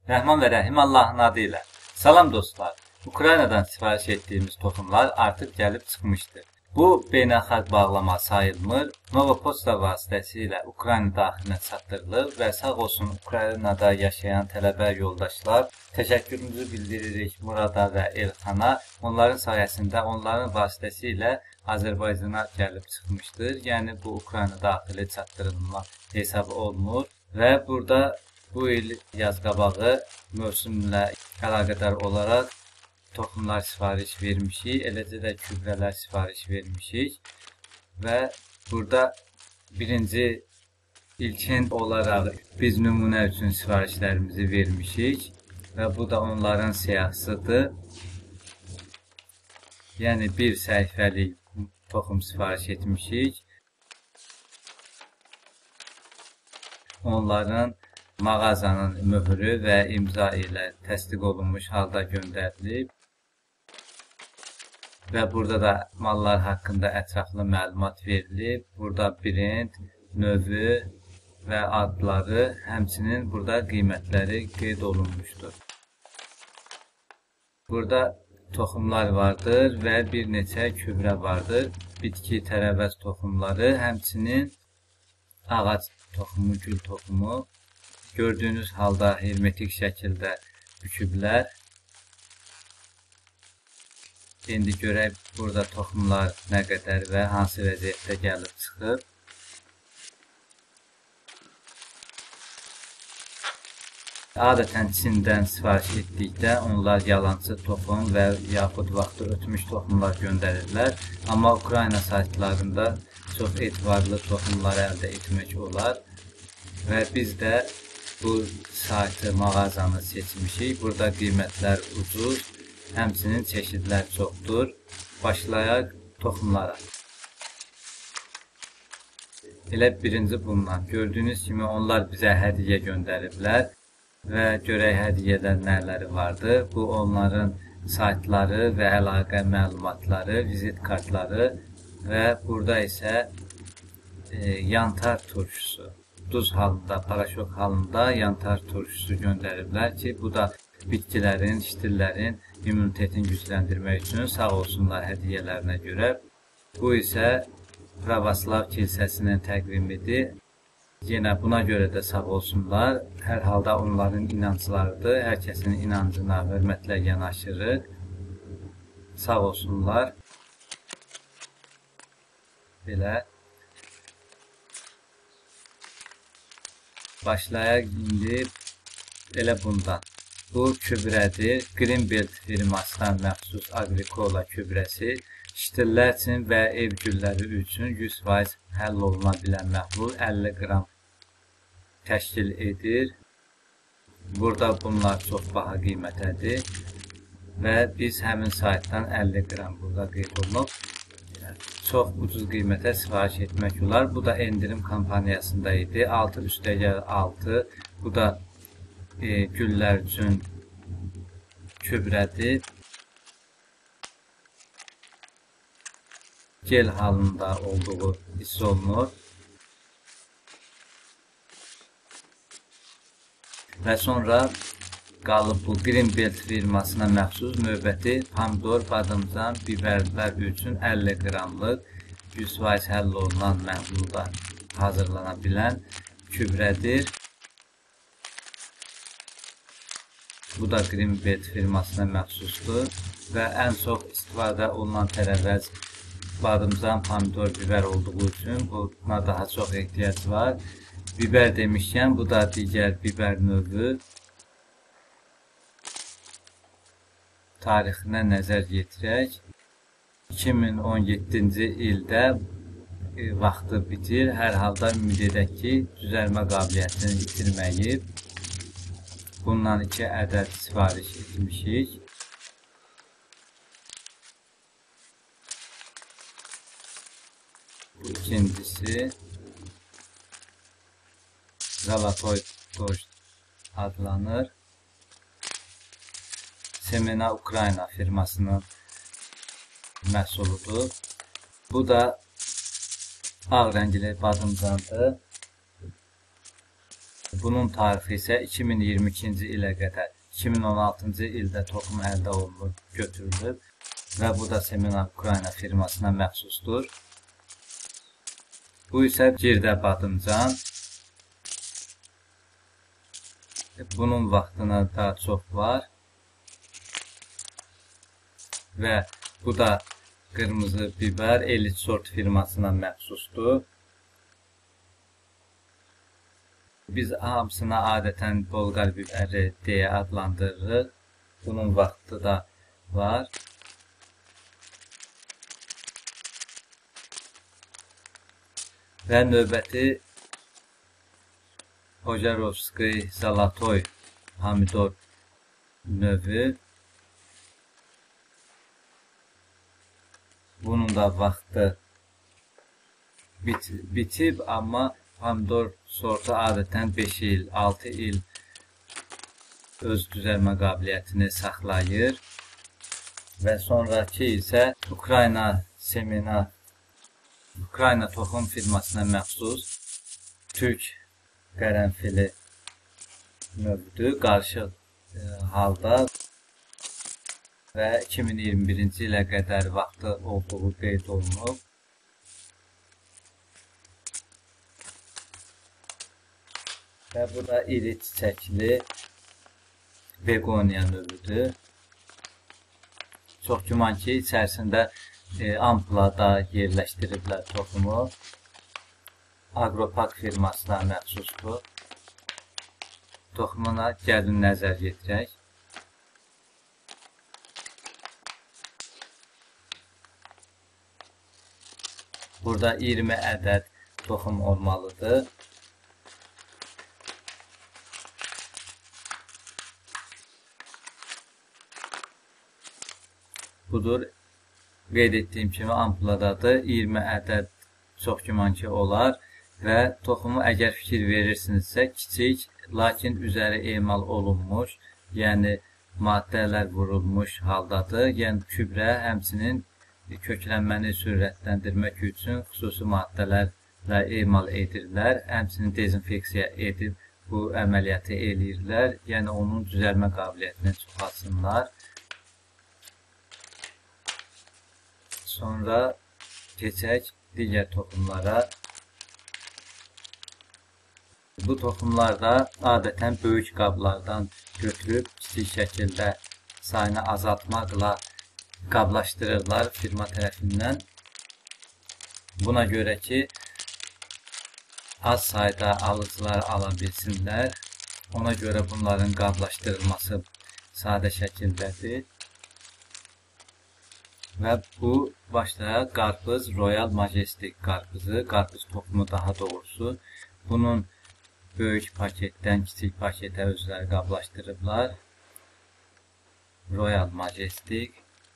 Rəhman və Rəhim Allahın adı ilə. Salam dostlar. Ukraynadan sifariş etdiyimiz toxumlar artıq gəlib çıxmışdır. Bu beynəlxalq bağlama sayılmır. Nova Poçta vasitəsilə Ukrayna daxilinə çatdırılır və sağ olsun Ukraynada yaşayan tələbə yoldaşlar, təşəkkürümüzü bildiririk Murada və Elxana. Onların sayəsində, onların vasitəsilə Azərbaycana gəlib çıxmışdır. Yəni bu Ukrayna daxili çatdırılma hesabı olunur və burada bu il yaz qabağı mövsümlə əlaqədar olaraq toxumlar sifariş vermişik, eləcə də gübrələr sifariş vermişik və burada ilkin olaraq biz nümunə üçün sifarişlərimizi vermişik və bu da onların siyahısıdır. Yəni bir səhifəlik toxum sifariş etmişik. Onların mağazanın möhrü və imza ilə təsdiq olunmuş halda göndərilib və burada da mallar haqqında ətraflı məlumat verilib. Burada brend, növü və adları, həmçinin burada qiymətləri qeyd olunmuşdur. Burada toxumlar vardır və bir neçə gübrə vardır. Bitki tərəvəz toxumları, həmçinin ağac toxumu, gül toxumu. Gördüyünüz halda hermetik şəkildə büküblər. İndi görək burada toxumlar nə qədər və hansı vəziyyətdə gəlib çıxıb. Adətən Çindən sifariş etdikdə onlar yalancı toxum və yaxud vaxtı ötmüş toxumlar göndərirlər. Amma Ukrayna saytlarında çox etibarlı toxumlar əldə etmək olar və biz də bu saytı, mağazanı seçmişik. Burada qiymətlər ucuz, həmçinin çeşidlər çoxdur. Başlayaq toxumlara. Elə birinci bundan. Gördüyünüz kimi onlar bizə hədiyyə göndəriblər və görək hədiyyədə nələri vardır. Bu onların saytları və əlaqə məlumatları, vizit kartları və burada isə yantar turşusu. Duz halında, paraşok halında yantar turşusu göndəriblər ki, bu da bitkilərin, ştillərin immunitetin gücləndirmək üçün sağ olsunlar hədiyyələrinə görə. Bu isə Pravoslav kilsəsinin təqvimidir. Yenə buna görə də sağ olsunlar. Hər halda onların inanclarıdır. Hər kəsin inancına hörmətlə yanaşırıq. Sağ olsunlar. Belə. Başlayaq indi elə bundan. Bu gübrədir. Greenbelt firmasından məxsus Agrikola gübrəsi. Ştillər üçün və ev gülləri üçün 100% həll oluna bilən məhlul 50 qram təşkil edir. Burada bunlar çox baha qiymətədir və biz həmin saytdan 50 qram burada qeyd olunub. Çox ucuz qiymətə sifariş etmək olar. Bu da endirim kampaniyasında idi. 6+6. Bu da güllər üçün gübrədir. Gel halında olduğu hiss olunur. Və sonra qalıb bu Greenbelt firmasına məxsus növbəti pomidor, badımcan, biberlər üçün 50 qramlıq 100% həll olunan məhlulda hazırlana bilən gübrədir. Bu da Greenbelt firmasına məxsusdur və ən çox istifadə olunan tərəvəz badımcan, pomidor, biber olduğu üçün buna daha çox ehtiyac var. Biber demişkən bu da digər biber növü. Tarixinə nəzər yetirək. 2017-ci ildə vaxtı bitir. Hər halda ümid edək ki, düzəlmə qabiliyyətini itirməyib. Bundan 2 ədəd sifariş etmişik. Bu ikincisi Zalatoy Dojd adlanır. Semena Ukrayna firmasının məhsuludur. Bu da ağ rəngli badımcandır. Bunun tarixi isə 2022-ci ilə qədər 2016-cı ildə toxum əldə olunub, götürülüb və bu da Seminar Ukrayna firmasına məxsusdur. Bu isə girdə badımcan. Bunun vaxtına daha çox var. Və bu da qırmızı biber Elit Sort firmasına məxsusdur. Biz hamısına adətən Bolqar biberi deyə adlandırırıq. Bunun vaxtı da var. Və növbəti Ojarovskiy Zalatoy pomidor növü. Bunun da vaxtı bitib, amma pomidor sortu adətən 5 il, 6 il öz düzəlmə qabiliyyətini saxlayır. Və sonraki isə Ukrayna toxum firmasına məxsus Türk qərənfili növüdür, qarışıq halda və 2021-ci ilə qədər vaxtı olduğu qeyd olunub. Və bu da iri çiçəkli begonia növüdür. Çox güman ki, içərisində ampulada yerləşdiriblər toxumu. Agropak firmasına məxsusdur. Toxumuna gəlin nəzər yetirək. Burada 20 ədəd toxum olmalıdır. Budur, qeyd etdiyim kimi ampuladadır. 20 ədəd çox güman ki olar və toxumu əgər fikir verirsinizsə kiçik, lakin üzəri emal olunmuş, yəni maddələr vurulmuş haldadır. Yəni gübrə həmçinin köklənməni sürətləndirmək üçün xüsusi maddələrlə emal edirlər. Həmçinin dezinfeksiya edib bu əməliyyatı eləyirlər. Yəni onun düzəlmə qabiliyyətini çoxalsınlar. Sonra keçək digər toxumlara. Bu toxumlarda adətən böyük qablardan götürüb kiçik şəkildə sayını azaltmaqla qablaşdırırlar firma tərəfindən. Buna görə ki, az sayda alıcılar ala bilsinlər. Ona görə bunların qablaşdırılması sadə şəkildədir. Və bu başda qarpız, Royal Majestic qarpızı, qarpız toxumu daha doğrusu. Bunun böyük paketdən kiçik paketə özləri qablaşdırıblar. Royal Majestic.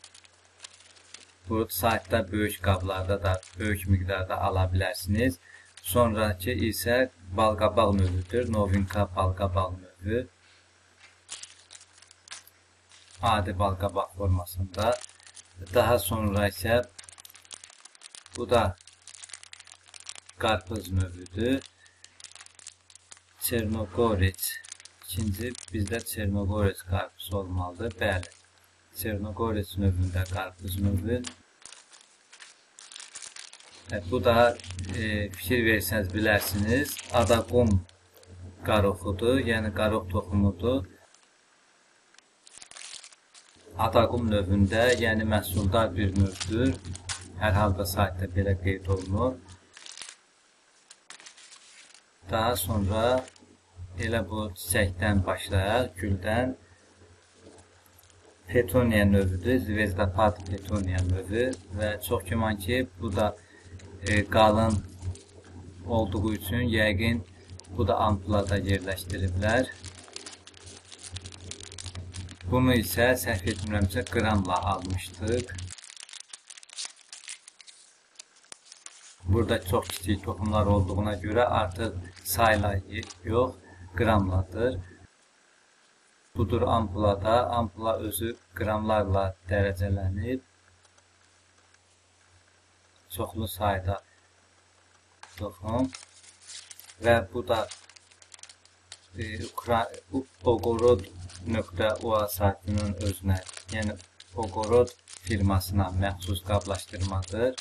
Bu saytda böyük qablarda da böyük miqdarda ala bilərsiniz. Sonraki isə balqabaq növüdür. Novinka balqabaq növü. Adi balqabaq formasında. Daha sonra isə bu da qarpız növüdür. Çernogorets. İkinci bizdə Çernogorets qarpızı olmalıdır. Bəli. Çernogorets növündə qarpız növü. Bu da fikir versəniz bilərsiniz. Adaqum qaroxudur. Yəni qarox toxumudur. Adaqum növündə, yəni məhsuldar bir növdür. Hər halda saytda belə qeyd olunur. Daha sonra elə bu çiçəkdən başlayaq, güldən. Petunia növüdür, Zvezdapad Petunia növü və çox güman ki, bu da qalın olduğu üçün yəqin bu da ampulada yerləşdiriblər. Bunu isə səhv etmirəmsə qramla almışdıq. Burada çox kiçik toxumlar olduğuna görə artıq sayla yox, qramladır. Budur ampulada. Ampula özü qramlarla dərəcələnib. Çoxlu sayda toxum. Və bu da Ogorod.ua saytının özünə, yəni Ogorod firmasına məxsus qablaşdırmadır.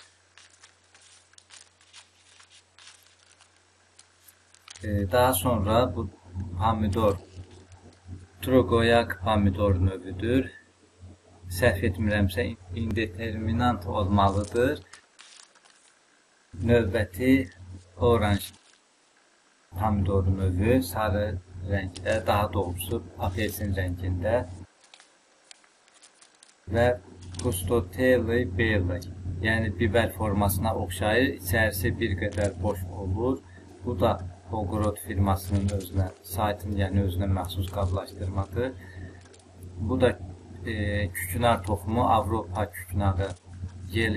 Daha sonra bu pomidor Trogoyak pomidor növüdür. Səhv etmirəmsə indeterminant olmalıdır. Növbəti oranj pomidor növü sarı rəngdə, daha doğrusu apelsin rəngində və Pustotelli belli, yəni biber formasına oxşayır, içərisi bir qədər boş olur. Bu da Ogorod firmasının özünə, saytın yəni özünə məxsus qablaşdırmadır. Bu da küknar toxumu, Avropa küknağı Yel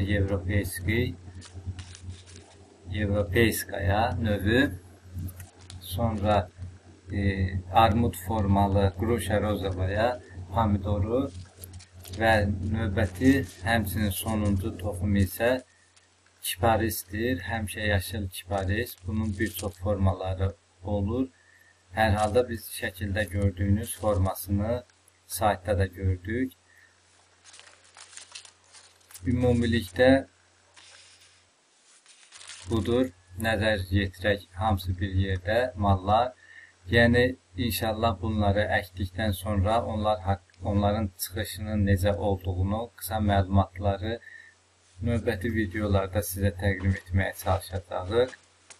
Evropeyskaya növü. Sonra armud formalı Grusha rozovaya pomidoru və növbəti həmçinin sonuncu toxumu isə kiparisdir. Həmişə yaşıl kiparis. Bunun bir çox formaları olur. Hər halda biz şəkildə gördüyünüz formasını saytda da gördük. Ümumilikdə budur. Nəzər yetirək hamısı bir yerdə mallar. Yəni inşallah bunları əkdikdən sonra onların çıxışının necə olduğunu, qısa məlumatları növbəti videolarda sizə təqdim etməyə çalışacağıq.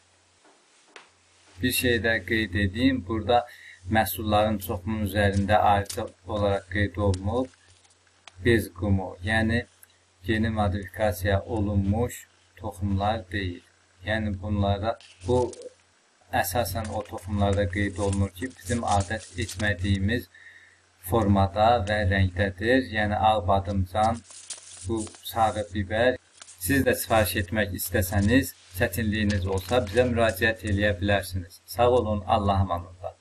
Bir şey də qeyd edeyim. Burada məhsulların çoxunun üzərində ayrıca olaraq qeyd olunub bez qumu, yəni geni modifikasiya olunmuş toxumlar deyil. Yəni bu əsasən o toxumlarda qeyd olunur ki, bizim adət etmədiyimiz formada və rəngdədir. Yəni ağ badımcan, bu sarı biber. Siz də sifariş etmək istəsəniz, çətinliyiniz olsa bizə müraciət edə bilərsiniz. Sağ olun, Allah'a emanet olun.